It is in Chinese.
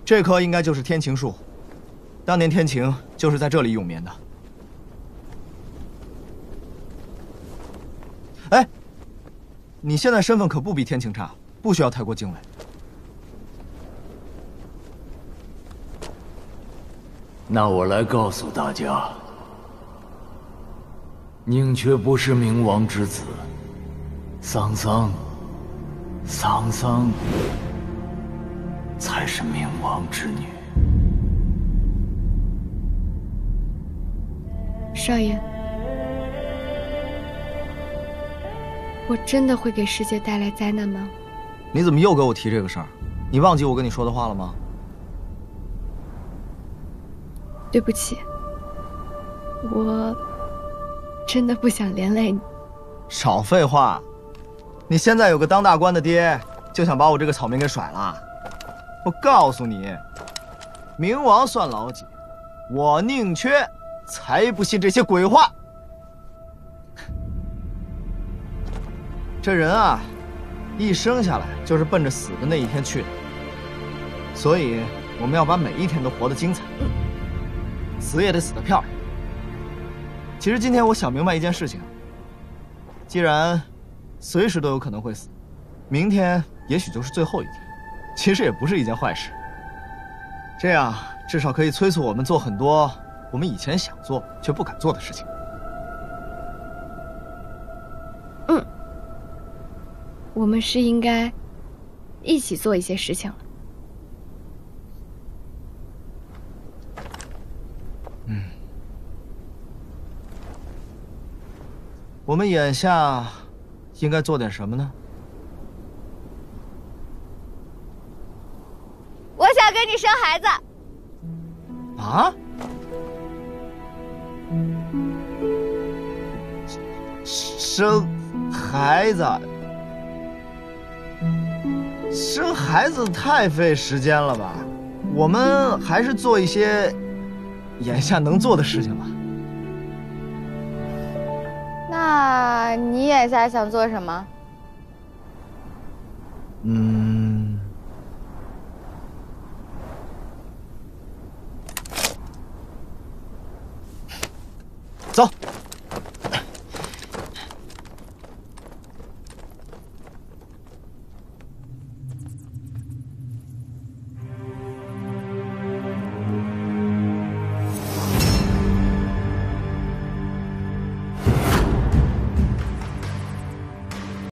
这棵应该就是天晴树，当年天晴就是在这里永眠的。哎，你现在身份可不比天晴差，不需要太过敬畏。 那我来告诉大家，宁缺不是冥王之子，桑桑才是冥王之女。 少爷，我真的会给世界带来灾难吗？ 你怎么又给我提这个事儿？你忘记我跟你说的话了吗？ 对不起，我真的不想连累你。 少废话！你现在有个当大官的爹，就想把我这个草民给甩了？我告诉你，冥王算老几，我宁缺才不信这些鬼话。这人啊，一生下来就是奔着死的那一天去的，所以我们要把每一天都活得精彩，死也得死得漂亮。其实今天我想明白一件事情，既然随时都有可能会死，明天也许就是最后一天，其实也不是一件坏事。这样至少可以催促我们做很多我们以前想做却不敢做的事情。 我们是应该一起做一些事情了。 我们眼下应该做点什么呢？ 我想给你生孩子。 啊？生孩子？生孩子太费时间了吧？我们还是做一些眼下能做的事情吧。 那你眼下想做什么？ 走。